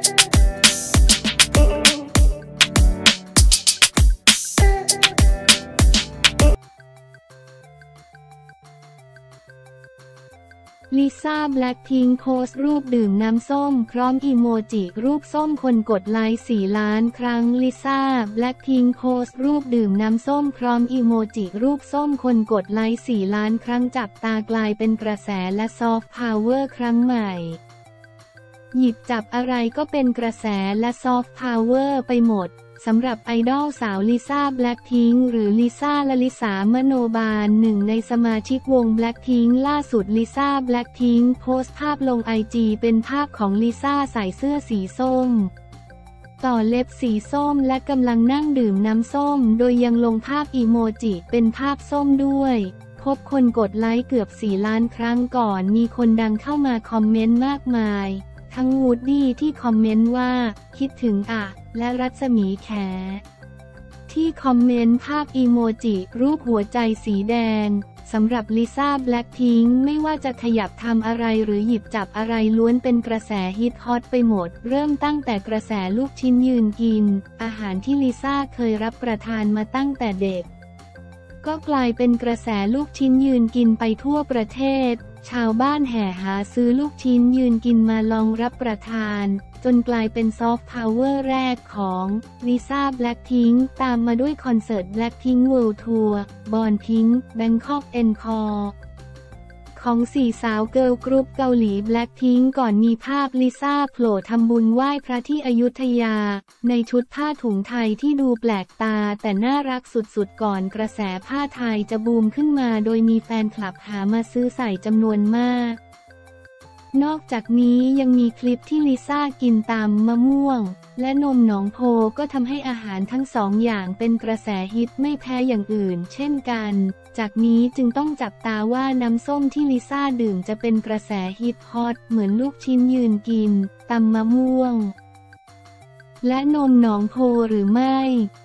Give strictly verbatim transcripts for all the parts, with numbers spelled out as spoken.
ลิซ่าแบล็คพิงค์โพสต์รูปดื่มน้ำส้มพร้อมอีโมจิรูปส้มคนกดไลค์สี่ล้านครั้งลิซ่าแบล็คพิงค์โพสต์รูปดื่มน้ำส้มพร้อมอีโมจิรูปส้มคนกดไลค์สี่ล้านครั้งจับตากลายเป็นกระแสและซอฟต์พาวเวอร์ครั้งใหม่หยิบจับอะไรก็เป็นกระแสและซอฟต์พาวเวอร์ไปหมดสำหรับไอดอลสาวลิซ่าแบล็คพิงค์หรือลิซ่าลลิสามโนบาลหนึ่งในสมาชิกวงแบล็คพิงค์ล่าสุดลิซ่าแบล็คพิงค์โพสต์ภาพลงไอจีเป็นภาพของลิซ่าใส่เสื้อสีส้มต่อเล็บสีส้มและกำลังนั่งดื่มน้ำส้มโดยยังลงภาพอีโมจิเป็นภาพส้มด้วยพบคนกดไลค์เกือบสี่ล้านครั้งก่อนมีคนดังเข้ามาคอมเมนต์มากมายทั้งวูดดี้ที่คอมเมนต์ว่าคิดถึงอ่ะและรัศมีแขที่คอมเมนต์ภาพอีโมจิรูปหัวใจสีแดงสำหรับลิซ่าแบล็คพิงค์ไม่ว่าจะขยับทำอะไรหรือหยิบจับอะไรล้วนเป็นกระแสฮิตฮอตไปหมดเริ่มตั้งแต่กระแสลูกชิ้นยืนกินอาหารที่ลิซ่าเคยรับประทานมาตั้งแต่เด็กก็กลายเป็นกระแสลูกชิ้นยืนกินไปทั่วประเทศชาวบ้านแห่หาซื้อลูกชิ้นยืนกินมาลองรับประทานจนกลายเป็นซอฟต์พาวเวอร์แรกของลิซ่าแบล็คพิงค์ตามมาด้วยคอนเสิร์ต Blackpink World Tour Born Pink Bangkok Encore ของสี่สาวเกิร์ลกรุ๊ปเกาหลีแบล็คพิงค์ก่อนมีภาพลิซ่าโผล่ทำบุญไหว้พระที่อยุธยาในชุดผ้าถุงไทยที่ดูแปลกตาแต่น่ารักสุดๆก่อนกระแสผ้าไทยจะบูมขึ้นมาโดยมีแฟนคลับหามาซื้อใส่จำนวนมากนอกจากนี้ยังมีคลิปที่ลิซ่ากินตำมะม่วงและนมหนองโพก็ทำให้อาหารทั้งสองอย่างเป็นกระแสฮิตไม่แพ้อย่างอื่นเช่นกันจากนี้จึงต้องจับตาว่าน้ำส้มที่ลิซ่าดื่มจะเป็นกระแสฮิตฮอตเหมือนลูกชิ้นยืนกินตำมะม่วงและนมหนองโพหรือไม่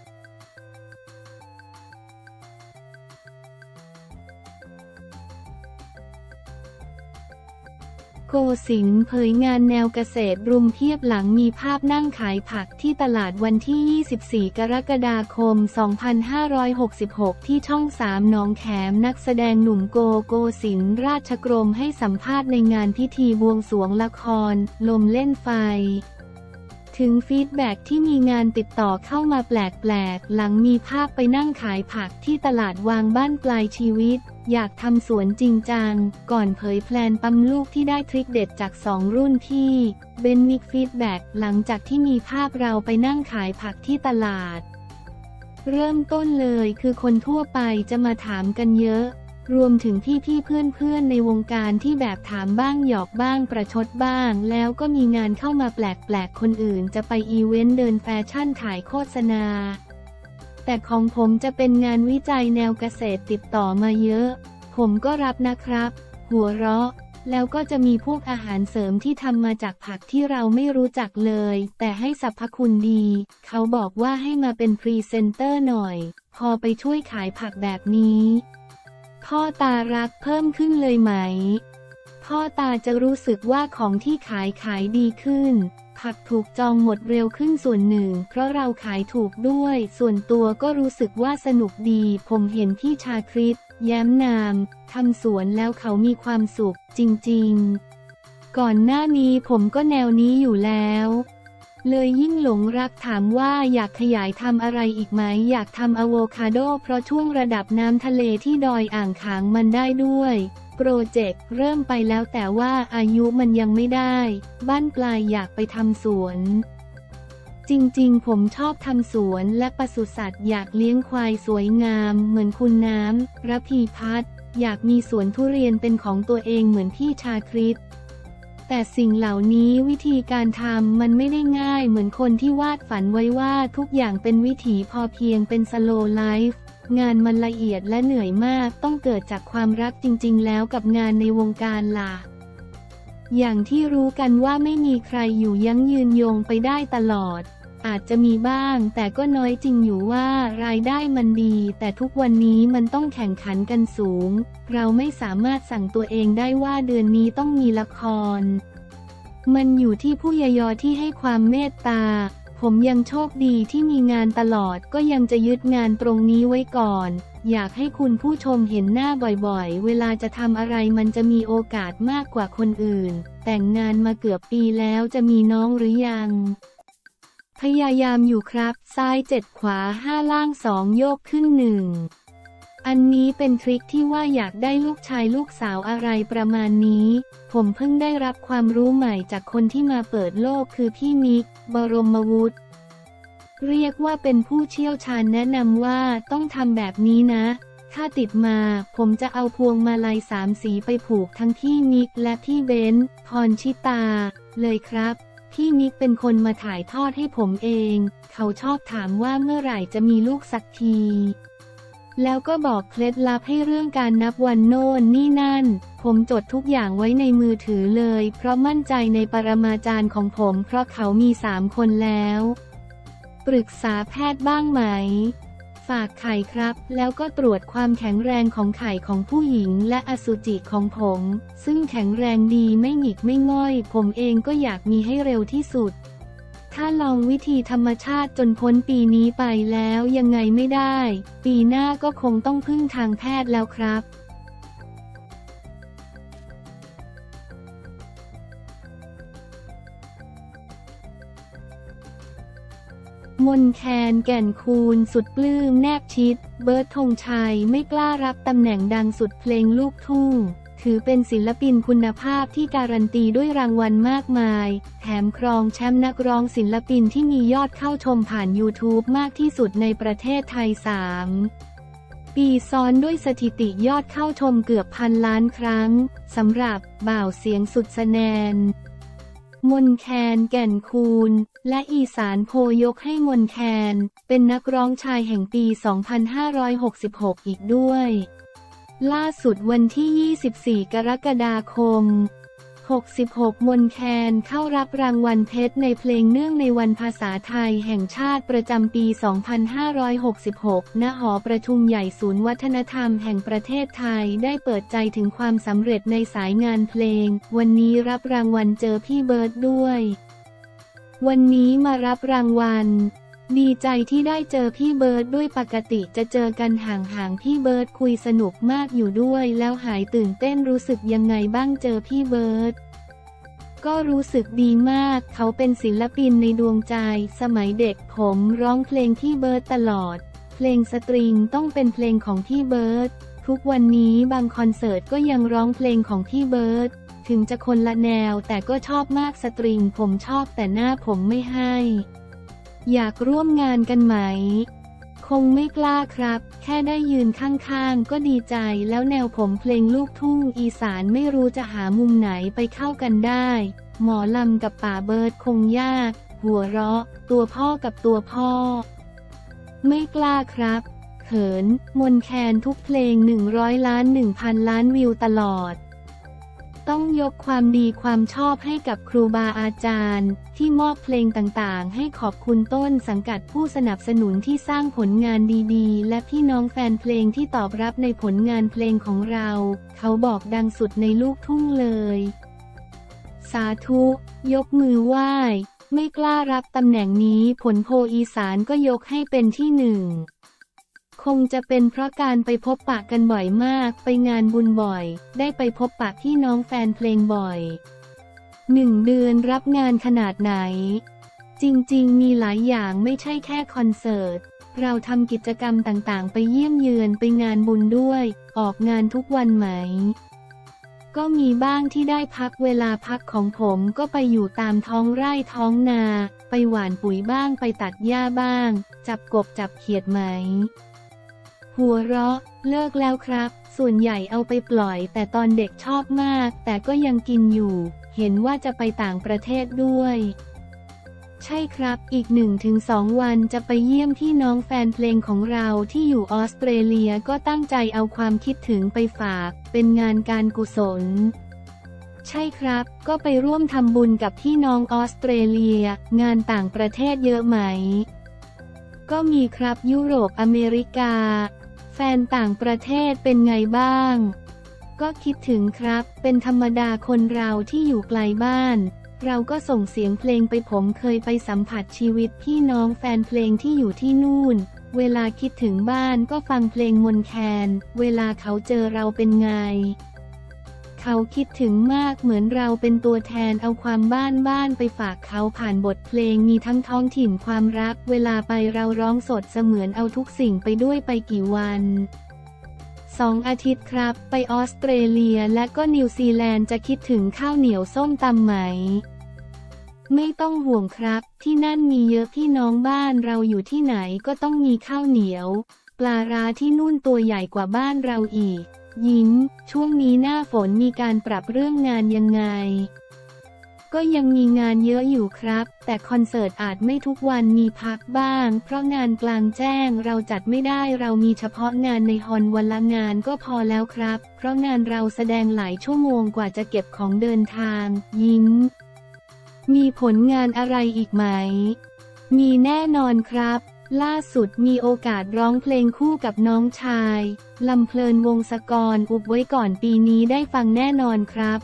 โกสินทร์เผยงานแนวเกษตรรุมเทียบหลังมีภาพนั่งขายผักที่ตลาดวันที่ ยี่สิบสี่ กรกฎาคม สองพันห้าร้อยหกสิบหก ที่ช่องสามหนองแขมนักแสดงหนุ่มโกโกสินทร์ราชกรมให้สัมภาษณ์ในงานพิธีบวงสรวงละครลมเล่นไฟถึงฟีดแบ็กที่มีงานติดต่อเข้ามาแปลกๆหลังมีภาพไปนั่งขายผักที่ตลาดวางบ้านปลายชีวิตอยากทำสวนจริงจังก่อนเผยแพลนปั๊มลูกที่ได้ทริคเด็ดจากสองรุ่นพี่เบนมิกฟีดแบ็กหลังจากที่มีภาพเราไปนั่งขายผักที่ตลาดเริ่มต้นเลยคือคนทั่วไปจะมาถามกันเยอะรวมถึงพี่ๆเพื่อนๆในวงการที่แบบถามบ้างหยอกบ้างประชดบ้างแล้วก็มีงานเข้ามาแปลกๆคนอื่นจะไปอีเวนต์เดินแฟชั่นถ่ายโฆษณาแต่ของผมจะเป็นงานวิจัยแนวเกษตรติดต่อมาเยอะผมก็รับนะครับหัวเราะแล้วก็จะมีพวกอาหารเสริมที่ทำมาจากผักที่เราไม่รู้จักเลยแต่ให้สรรพคุณดีเขาบอกว่าให้มาเป็นพรีเซนเตอร์หน่อยพอไปช่วยขายผักแบบนี้พ่อตารักเพิ่มขึ้นเลยไหมพ่อตาจะรู้สึกว่าของที่ขายขายดีขึ้นผักถูกจองหมดเร็วขึ้นส่วนหนึ่งเพราะเราขายถูกด้วยส่วนตัวก็รู้สึกว่าสนุกดีผมเห็นพี่ชาคริตแย้มนามทำสวนแล้วเขามีความสุขจริงๆก่อนหน้านี้ผมก็แนวนี้อยู่แล้วเลยยิ่งหลงรักถามว่าอยากขยายทำอะไรอีกไหมอยากทำอะโวคาโดเพราะช่วงระดับน้ำทะเลที่ดอยอ่างขางมันได้ด้วยโปรเจกต์เริ่มไปแล้วแต่ว่าอายุมันยังไม่ได้บ้านปลายอยากไปทำสวนจริงๆผมชอบทำสวนและปศุสัตว์อยากเลี้ยงควายสวยงามเหมือนคุณน้ำระพีพัฒน์อยากมีสวนทุเรียนเป็นของตัวเองเหมือนพี่ชาคริตแต่สิ่งเหล่านี้วิธีการทำมันไม่ได้ง่ายเหมือนคนที่วาดฝันไว้ว่าทุกอย่างเป็นวิถีพอเพียงเป็นสโลว์ไลฟ์งานมันละเอียดและเหนื่อยมากต้องเกิดจากความรักจริงๆแล้วกับงานในวงการล่ะอย่างที่รู้กันว่าไม่มีใครอยู่ยั้งยืนยงไปได้ตลอดอาจจะมีบ้างแต่ก็น้อยจริงอยู่ว่ารายได้มันดีแต่ทุกวันนี้มันต้องแข่งขันกันสูงเราไม่สามารถสั่งตัวเองได้ว่าเดือนนี้ต้องมีละครมันอยู่ที่ผู้ยยอที่ให้ความเมตตาผมยังโชคดีที่มีงานตลอดก็ยังจะยึดงานตรงนี้ไว้ก่อนอยากให้คุณผู้ชมเห็นหน้าบ่อยๆเวลาจะทำอะไรมันจะมีโอกาสมากกว่าคนอื่นแต่งงานมาเกือบปีแล้วจะมีน้องหรือยังพยายามอยู่ครับซ้ายเจ็ดขวาห้าล่างสองโยกขึ้นหนึ่งอันนี้เป็นทริคที่ว่าอยากได้ลูกชายลูกสาวอะไรประมาณนี้ผมเพิ่งได้รับความรู้ใหม่จากคนที่มาเปิดโลกคือพี่มิกบรมวุฒิเรียกว่าเป็นผู้เชี่ยวชาญแนะนำว่าต้องทำแบบนี้นะถ้าติดมาผมจะเอาพวงมาลัยสามสีไปผูกทั้งพี่มิกและพี่เบนซ์พรชิตาเลยครับพี่มิกเป็นคนมาถ่ายทอดให้ผมเองเขาชอบถามว่าเมื่อไหร่จะมีลูกสักทีแล้วก็บอกเคล็ดลับให้เรื่องการนับวันโน่นนี่นั่นผมจดทุกอย่างไว้ในมือถือเลยเพราะมั่นใจในปรมาจารย์ของผมเพราะเขามีสามคนแล้วปรึกษาแพทย์บ้างไหมฝากไข่ครับแล้วก็ตรวจความแข็งแรงของไข่ของผู้หญิงและอสุจิของผมซึ่งแข็งแรงดีไม่หงิกไม่ง่อยผมเองก็อยากมีให้เร็วที่สุดถ้าลองวิธีธรรมชาติจนพ้นปีนี้ไปแล้วยังไงไม่ได้ปีหน้าก็คงต้องพึ่งทางแพทย์แล้วครับมนแคนแก่นคูณสุดปลื้มแนบชิดเบิร์ดธงชัยไม่กล้ารับตำแหน่งดังสุดเพลงลูกทุ่งถือเป็นศิลปินคุณภาพที่การันตีด้วยรางวัลมากมายแถมครองแชมป์นักร้องศิลปินที่มียอดเข้าชมผ่าน ยูทูบ มากที่สุดในประเทศไทยสามปีซ้อนด้วยสถิติยอดเข้าชมเกือบพันล้านครั้งสำหรับบ่าวเสียงสุดแสนนมนแคนแก่นคูณและอีสานโพยกให้มนแคนเป็นนักร้องชายแห่งปี สองพันห้าร้อยหกสิบหก อีกด้วยล่าสุดวันที่ ยี่สิบสี่ กรกฎาคม หกสิบหก มนแคนเข้ารับรางวัลเพชรในเพลงเนื่องในวันภาษาไทยแห่งชาติประจำปี สองพันห้าร้อยหกสิบหก ณ หอประชุมใหญ่ศูนย์วัฒนธรรมแห่งประเทศไทยได้เปิดใจถึงความสำเร็จในสายงานเพลงวันนี้รับรางวัลเจอพี่เบิร์ดด้วยวันนี้มารับรางวัลดีใจที่ได้เจอพี่เบิร์ดด้วยปกติจะเจอกันห่างๆพี่เบิร์ดคุยสนุกมากอยู่ด้วยแล้วหายตื่นเต้นรู้สึกยังไงบ้างเจอพี่เบิร์ดก็รู้สึกดีมากเขาเป็นศิลปินในดวงใจสมัยเด็กผมร้องเพลงพี่เบิร์ดตลอดเพลงสตริงต้องเป็นเพลงของพี่เบิร์ดทุกวันนี้บางคอนเสิร์ตก็ยังร้องเพลงของพี่เบิร์ดถึงจะคนละแนวแต่ก็ชอบมากสตริงผมชอบแต่หน้าผมไม่ให้อยากร่วมงานกันไหมคงไม่กล้าครับแค่ได้ยืนข้างๆก็ดีใจแล้วแนวผมเพลงลูกทุ่งอีสานไม่รู้จะหามุมไหนไปเข้ากันได้หมอลำกับป่าเบิร์ดคงยากหัวเราะตัวพ่อกับตัวพ่อไม่กล้าครับเขินมนแคนทุกเพลงหนึ่งร้อยล้านหนึ่งพันล้านวิวตลอดต้องยกความดีความชอบให้กับครูบาอาจารย์ที่มอบเพลงต่างๆให้ขอบคุณต้นสังกัดผู้สนับสนุนที่สร้างผลงานดีๆและพี่น้องแฟนเพลงที่ตอบรับในผลงานเพลงของเราเขาบอกดังสุดในลูกทุ่งเลยสาธุยกมือไหว้ไม่กล้ารับตำแหน่งนี้ผลโพลอีสานก็ยกให้เป็นที่หนึ่งคงจะเป็นเพราะการไปพบปะกันบ่อยมากไปงานบุญบ่อยได้ไปพบปะพี่น้องแฟนเพลงบ่อยหนึ่งเดือนรับงานขนาดไหนจริงๆมีหลายอย่างไม่ใช่แค่คอนเสิร์ตเราทำกิจกรรมต่างๆไปเยี่ยมเยือนไปงานบุญด้วยออกงานทุกวันไหมก็มีบ้างที่ได้พักเวลาพักของผมก็ไปอยู่ตามท้องไร่ท้องนาไปหว่านปุ๋ยบ้างไปตัดหญ้าบ้างจับกบจับเขียดไหมหัวเราะเลิกแล้วครับส่วนใหญ่เอาไปปล่อยแต่ตอนเด็กชอบมากแต่ก็ยังกินอยู่เห็นว่าจะไปต่างประเทศด้วยใช่ครับอีก หนึ่งถึงสอง วันจะไปเยี่ยมพี่น้องแฟนเพลงของเราที่อยู่ออสเตรเลียก็ตั้งใจเอาความคิดถึงไปฝากเป็นงานการกุศลใช่ครับก็ไปร่วมทำบุญกับพี่น้องออสเตรเลียงานต่างประเทศเยอะไหมก็มีครับยุโรปอเมริกาแฟนต่างประเทศเป็นไงบ้างก็คิดถึงครับเป็นธรรมดาคนเราที่อยู่ไกลบ้านเราก็ส่งเสียงเพลงไปผมเคยไปสัมผัสชีวิตพี่น้องแฟนเพลงที่อยู่ที่นู่นเวลาคิดถึงบ้านก็ฟังเพลงมนแคนเวลาเขาเจอเราเป็นไงเขาคิดถึงมากเหมือนเราเป็นตัวแทนเอาความบ้านบ้านไปฝากเขาผ่านบทเพลงมีทั้งท้องถิ่นความรักเวลาไปเราร้องสดเสมือนเอาทุกสิ่งไปด้วยไปกี่วันสองอาทิตย์ครับไปออสเตรเลียและก็นิวซีแลนด์จะคิดถึงข้าวเหนียวส้มตำไหมไม่ต้องห่วงครับที่นั่นมีเยอะพี่น้องบ้านเราอยู่ที่ไหนก็ต้องมีข้าวเหนียวปลาร้าที่นู่นตัวใหญ่กว่าบ้านเราอีกยิ้มช่วงนี้หน้าฝนมีการปรับเรื่องงานยังไงก็ยังมีงานเยอะอยู่ครับแต่คอนเสิร์ตอาจไม่ทุกวันมีพักบ้างเพราะงานกลางแจ้งเราจัดไม่ได้เรามีเฉพาะงานในฮอลวันละงานก็พอแล้วครับเพราะงานเราแสดงหลายชั่วโมงกว่าจะเก็บของเดินทางยิ้มมีผลงานอะไรอีกไหมมีแน่นอนครับล่าสุดมีโอกาสร้องเพลงคู่กับน้องชายลำเพลินวงศกรอุบไว้ก่อนปีนี้ได้ฟังแน่นอนครับ